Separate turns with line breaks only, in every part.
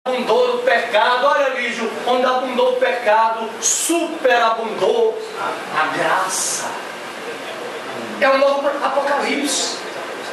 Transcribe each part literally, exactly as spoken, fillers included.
abundou o pecado, olha Lígio, onde abundou o pecado, superabundou a graça. É o novo Apocalipse.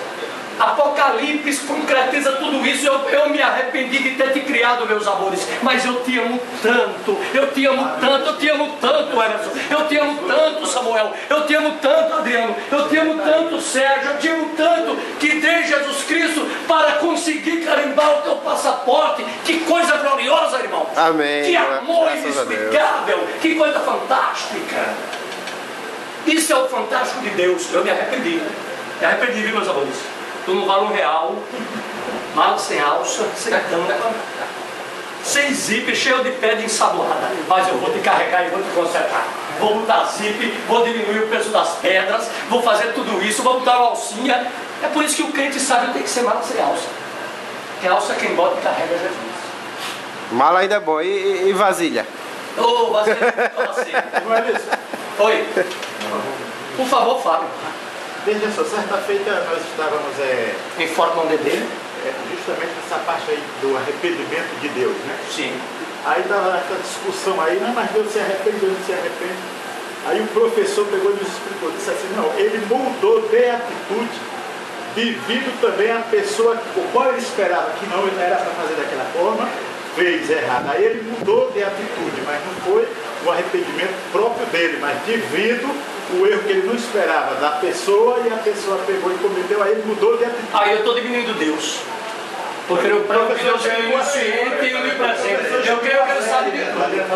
Apocalipse concretiza tudo isso. Eu, eu me arrependi de ter te criado, meus amores, mas eu te amo tanto, eu te amo tanto, eu te amo tanto, Emerson, eu te amo tanto, Samuel, eu te amo tanto, Adriano, eu te amo tanto, Sérgio, eu te amo tanto, que dei Jesus Cristo para conseguir carimbar o teu passaporte. Que coisa gloriosa, irmão.
Amém.
Que amor inexplicável, que coisa fantástica. Isso é o fantástico de Deus. Eu me arrependi, me arrependi, viu, meus amores? Tu não vale um real, mala sem alça, sem canga, sem zíper, cheio de pé de ensaboada. Mas eu vou te carregar e vou te consertar. Vou botar zíper, vou diminuir o peso das pedras, vou fazer tudo isso, vou botar uma alcinha. É por isso que o crente sabe tem que ser mala sem alça. Que alça quem bota e carrega Jesus.
Mala ainda é bom. E, e vasilha?
Ô, oh, vasilha, assim.
Não é isso?
Oi. Por favor, Fábio.
Veja só, certa feita nós estávamos é,
em Fortman D D,
é, justamente nessa parte aí do arrependimento de Deus, né?
Sim.
Aí estava essa discussão aí, não, mas Deus se arrepende, Deus não se arrepende. Aí o professor pegou e nos explicou, disse assim, não, ele mudou de atitude devido também à pessoa, o qual ele esperava que não era para fazer daquela forma, fez errado. Aí ele mudou de atitude, mas não foi o arrependimento próprio dele, mas devido o erro que ele não esperava da pessoa, e a pessoa pegou e cometeu, aí ele mudou de atitude.
Aí eu estou diminuindo Deus. Porque eu creio que Deus é onisciente e onipresente. Eu creio que Ele sabe de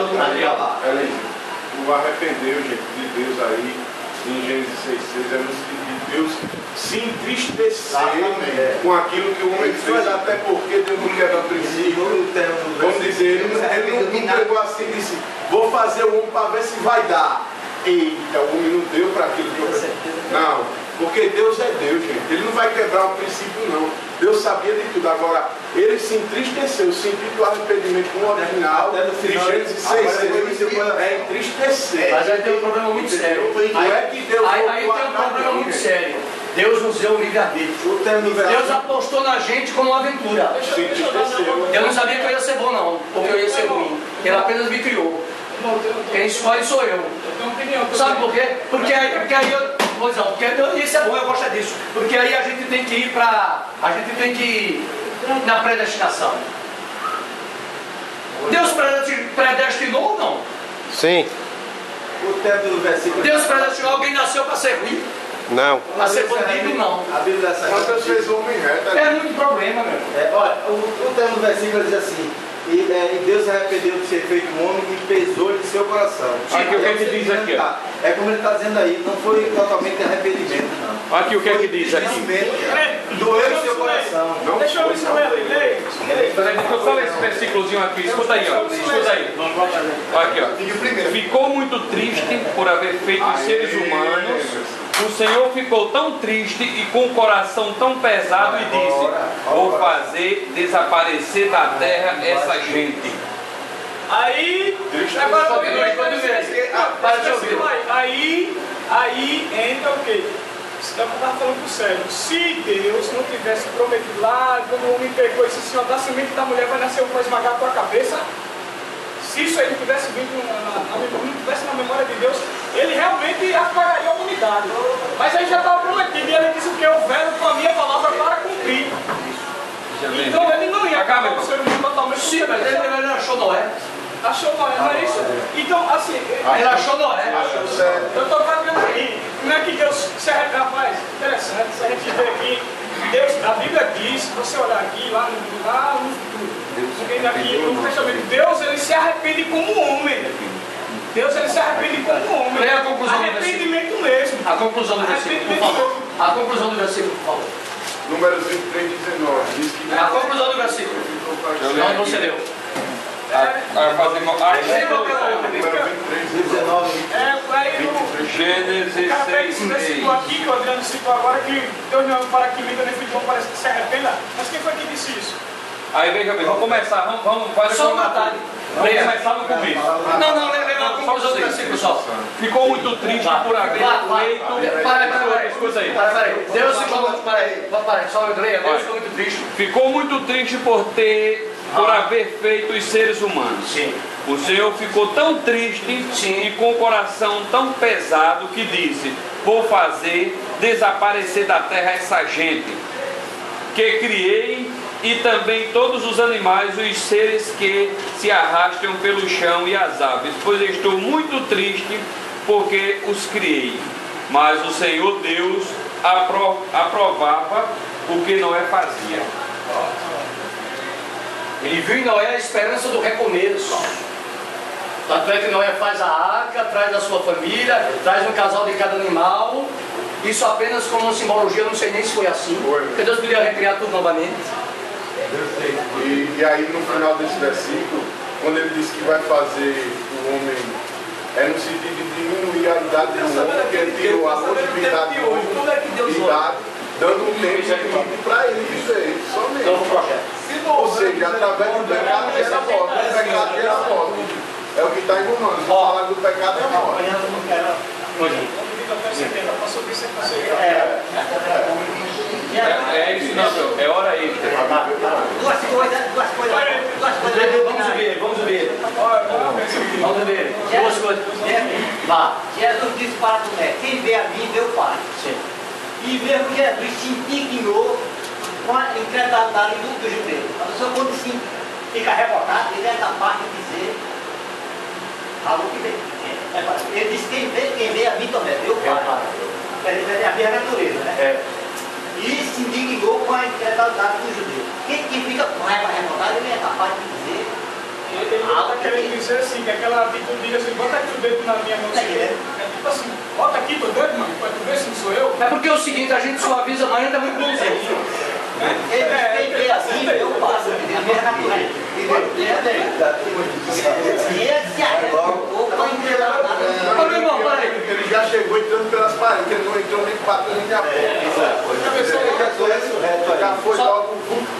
tudo.
O arrependeu, gente, de Deus aí, em Gênesis seis seis, é no sentido de Deus se entristecer é. com aquilo que o homem fez, até porque Deus não quebra princípio. Vamos dizer, ele, ele não, não pegou assim e disse, vou fazer o homem para ver se vai dar. Eita, o homem não deu para aquilo que eu fiz. Não, porque Deus é Deus, gente. Ele não vai quebrar o princípio, não. Deus sabia de tudo. Agora, ele se entristeceu. O sentido do arrependimento com o original, de Gênesis seis seis, é entristecer.
Mas aí tem um problema muito sério.
Não é que Deus
aí, aí tem um problema muito sério. Deus nos deu o livre-arbítrio. Deus apostou na gente como uma aventura. Eu não sabia que eu ia ser bom, não. Ou que eu ia ser ruim. Ele apenas me criou. Quem escolhe sou eu. Sabe por quê? Porque aí, porque aí eu, pois não, porque isso é bom, eu gosto disso. Porque aí a gente tem que ir para, a gente tem que ir na predestinação. Deus predestinou ou não?
Sim.
O tempo do versículo.
Deus predestinou, alguém nasceu para ser ruim?
Não.
Para ser bandido, não.
A Bíblia dessa
Quantas vezes o homem reta?
É muito problema, meu.
É, olha, o, o termo do versículo diz assim. E, é, e Deus se arrependeu de ser feito um homem e pesou de seu coração.
Aqui o que é que diz aqui? Ó.
É como ele está dizendo aí, não foi totalmente arrependimento, não.
Aqui o que é que diz aqui?
Doeu seu coração.
Não
Deixa eu ver se eu leio.
Deixa eu só ler esse versículozinho aqui. Escuta aí, ó. Escuta aí. Aqui, ó. Ficou muito triste por haver feito os seres humanos. O Senhor ficou tão triste e com o coração tão pesado e disse: vou fazer desaparecer da terra essa gente.
Aí, agora eu vou aí, aí entra o quê? Eu estava falando pro Sérgio, se Deus não tivesse prometido lá, quando o homem pegou e disse assim, ó, da semente da mulher vai nascer um para esmagar a tua cabeça, se isso aí não tivesse vindo na, na, na, não tivesse na memória de Deus, ele realmente apagaria a humanidade. Mas aí já estava prometido, e ele disse que eu velho com a minha palavra para cumprir. Então ele não ia acabar o ser humano totalmente.
Sim, mas ele, ele achou Noé.
Achou Noé, não é isso? Então, assim,
ele achou Noé.
Achou certo.
Eu estou fazendo aí. Como é que Deus se arrepende? Rapaz, interessante, se a gente vê aqui, Deus, a Bíblia diz, se você olhar aqui, lá no, lá no futuro, aqui no Testamento, Deus ele se arrepende como homem. Deus ele se arrepende como homem.
Leia a conclusão do
arrependimento mesmo.
A conclusão do versículo, por favor. A conclusão do versículo, por favor.
Números vinte e três, dezenove. Diz que
a conclusão do versículo. Não você deu.
Vai fazer uma. Gênesis seis.
Esse citou aqui, que o Adriano citou agora, que Deus não para que liga nesse idioma, parece que se arrependa. Mas quem foi que disse isso?
Aí veja bem, vamos começar. Vamos, vamos, faz
só uma tarde.
Vamos começar no começo.
Não, não, lê a conclusão. só os outros versículos só.
Ficou muito triste por haver feito.
Para, para, para,
escuta aí.
Para, para, Deus ficou. Para aí, para aí, só eu leio. Deus ficou muito triste.
Ficou muito triste por ter. Por haver feito os seres humanos.
Sim.
O Senhor ficou tão triste
Sim.
e com o coração tão pesado que disse: vou fazer desaparecer da terra essa gente que criei e também todos os animais, os seres que se arrastam pelo chão e as aves, pois estou muito triste porque os criei. Mas o Senhor Deus apro- aprovava o que Noé fazia.
Ele viu em Noé a esperança do recomeço. Tanto é que Noé faz a arca, traz a sua família, traz um casal de cada animal. Isso apenas como uma simbologia, eu não sei nem se foi assim. Porque Deus podia recriar tudo novamente.
E, e aí no final desse versículo, quando ele diz que vai fazer o homem, é no sentido de diminuir a idade do homem, porque ele tirou a longevidade do homem, idade, dando um tempo limite para ele viver, somente.
Novo projeto.
Ou seja, através do pecado gera morte, o pecado gera morte. É o que está em Romanos, falar do pecado é morte.
É, é isso, não, meu. É hora extra.
Duas coisas, duas coisas, duas coisas.
Vamos ver, vamos ver. Vamos ver. Duas coisas. Vá.
Jesus disse para Tomé: quem vê a mim, vê o Pai.
Sim.
E mesmo Jesus se indignou com a incredulidade do, do judeu. A pessoa, quando se fica revoltada, ele é capaz de dizer algo que vê. Ele disse: quem vê, quem vê a mim também, vê o Pai. Quer dizer, é a minha natureza, né?
É.
E se indignou com a incredulidade do judeu. Quem, quem fica com raiva revoltada, ele é capaz de dizer.
Ele está querendo dizer assim, que aquela atitude assim, bota aqui o dedo na minha mão. É tipo assim, bota aqui teu dedo, mano, para tu ver se não sou eu.
É porque é o seguinte, a gente suaviza, mas ainda é muito bonzinho.
Ele quem vê assim, vê o Pai. É a minha natureza. E ele se arrevoltou com a incredulidade.
Ô, meu irmão, peraí.
Ele já chegou entrando pelas paredes, ele não entrou nem batendo nem a porta. Já foi logo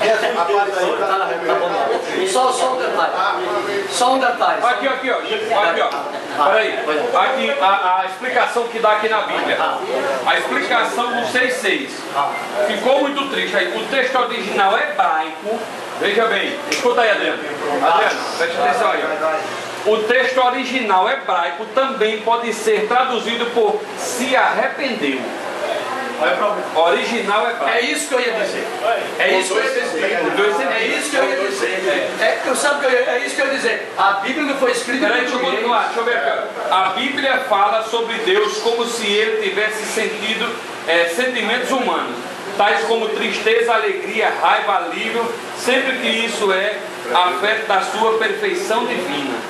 Só, só um detalhe. Só um detalhe.
Aqui, aqui, ó. Aqui, ó. Peraí. Aqui, a, a explicação que dá aqui na Bíblia. A explicação do seis seis. Ficou muito triste. Aí, o texto original é hebraico. Veja bem. Escuta aí, Adriano. Adriano, preste atenção aí. Ó. O texto original hebraico também pode ser traduzido por se arrependeu.
Qual é o problema?
Original hebraico.
É isso que eu ia dizer. É isso que eu ia dizer. É isso que eu ia dizer. É, eu sabe que eu ia, é isso que eu ia dizer. A Bíblia não foi escrita em
Peraí, deixa eu continuar, deixa eu ver aqui. A Bíblia fala sobre Deus como se ele tivesse sentido é, sentimentos humanos, tais como tristeza, alegria, raiva, alívio, sempre que isso é afeto da sua perfeição divina.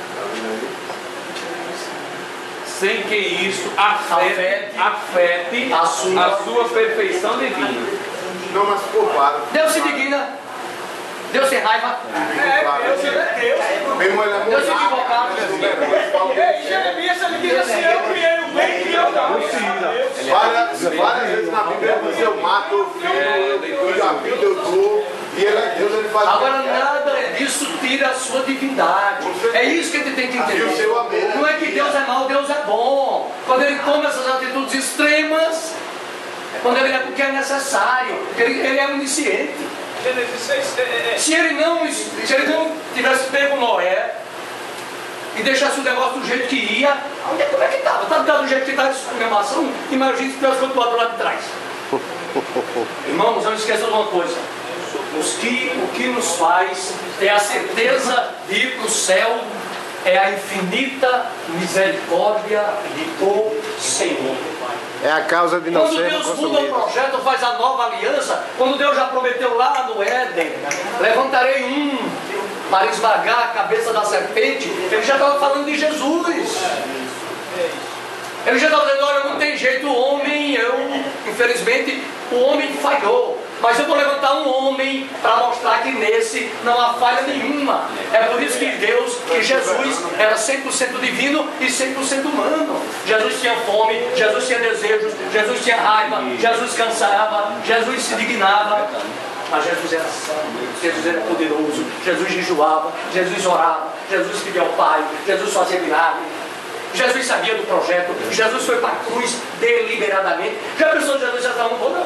Sem que isso afete, afete a, sua... a sua perfeição divina.
Não, mas ficou claro.
Deus se indigna. Deus sem raiva.
É, Deus é Deus.
Mesmo ele é
Deus se equivocado.
Ei, Jeremias, ele diz assim, eu criei o bem e criei o mal.
Várias, várias vezes na Bíblia diz: eu mato o filho, e a vida eu dou, e ele é Deus, ele faz.
Agora nada disso tira a sua divindade. É isso que a gente tem que entender. Não é que Deus é mau, Deus é bom. Quando ele toma essas atitudes extremas, é quando ele é porque é necessário, porque ele, ele é onisciente. Se ele não, se ele não tivesse pego Noé e deixasse o negócio do jeito que ia, onde é, como é que estava? Estava do jeito que estava com a maçã, imagine se tivesse continuado do lado de trás. Irmãos, não esqueçam de uma coisa. Os que, o que nos faz ter a certeza de ir para o céu é a infinita misericórdia do Senhor.
É a causa de não
Quando
ser
Deus muda o
consumido.
projeto, faz a nova aliança, quando Deus já prometeu lá no Éden, levantarei um para esmagar a cabeça da serpente, ele já estava falando de Jesus. Ele já estava dizendo: olha, não tem jeito, o homem, eu, infelizmente, o homem falhou. Mas eu vou levantar um homem para mostrar que nesse não há falha nenhuma. É por isso que Deus, que Jesus era cem por cento divino e cem por cento humano. Jesus tinha fome, Jesus tinha desejos, Jesus tinha raiva, Jesus cansava, Jesus se indignava. Mas Jesus era santo, Jesus era poderoso, Jesus jejuava, Jesus orava, Jesus pedia ao Pai, Jesus fazia milagre. Jesus sabia do projeto. Jesus foi para a cruz deliberadamente. Já pensou Jesus já está um bom?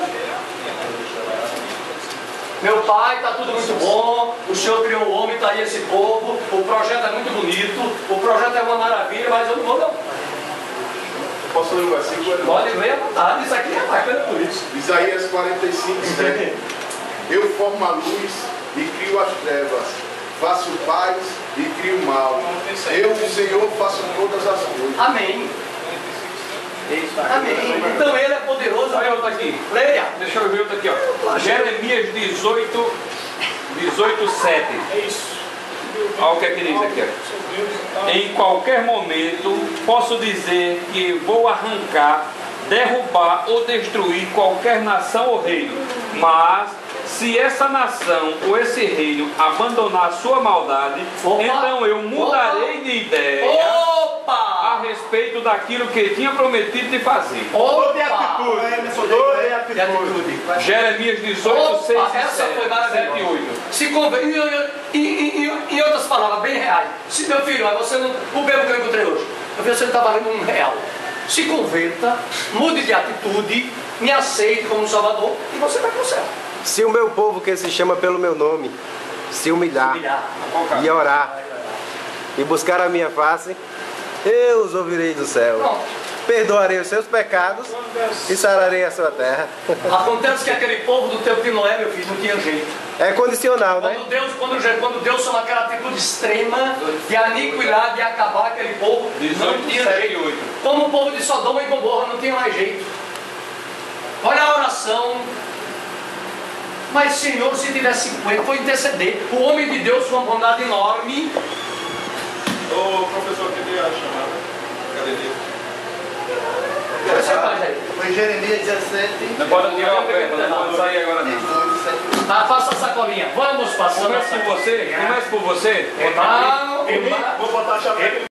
Meu pai, está tudo muito bom. O Senhor criou o homem, está aí esse povo. O projeto é muito bonito. O projeto é uma maravilha, mas eu não vou não.
Posso ler o versículo?
Pode ler à vontade. Isso aqui é bacana por isso.
Isaías quarenta e cinco, sete. Eu formo a luz e crio as trevas. Faço paz e crio mal. Eu, o Senhor, faço todas as coisas.
Amém. Amém. Então ele é poderoso.
Olha outro aqui.
Leia.
Deixa eu ver outro aqui, ó. Jeremias dezoito, dezoito, sete.
É isso.
Olha o que é que diz aqui, ó. Em qualquer momento posso dizer que vou arrancar, derrubar ou destruir qualquer nação ou reino, mas se essa nação ou esse reino abandonar sua maldade,
Opa,
então eu mudarei
opa,
de ideia
Opa!
a respeito daquilo que tinha prometido de fazer.
Opa!
De atitude. Toda de atitude.
De atitude.
Jeremias dezoito, seis
Opa,
e
essa
sete,
foi maravilhosa.
sete e oito.
Se conven... em, em, em, em outras palavras, bem reais. Se meu filho, mas você não. O mesmo que eu encontrei hoje. Eu vi você não está valendo um real. Se converta, mude de atitude, me aceite como um salvador e você vai para o céu.
Se o meu povo que se chama pelo meu nome se humilhar,
Humilhar.
e orar e buscar a minha face, eu os ouvirei do céu.
Pronto.
Perdoarei os seus pecados e sararei a sua terra.
Acontece que aquele povo do tempo de Noé, meu filho, não tinha jeito.
É condicional, né?
Quando Deus, quando, quando Deus tomou aquela atitude extrema de aniquilar, de acabar aquele povo, não tinha jeito. Como o povo de Sodoma e Gomorra não tinha mais jeito. Olha a oração. Mas Senhor, se tivesse cinquenta, foi interceder. O homem de Deus foi uma bondade enorme.
Ô professor, queria a chamada. Cadê ele?
Você faz aí.
Foi Jeremias dezessete.
Não pode tirar o pé, não pode sair agora não.
Ah, faça a sacolinha. Vamos passando a
Começa por
sacolinha.
você, começa por você.
Irmão,
Vou botar a chave.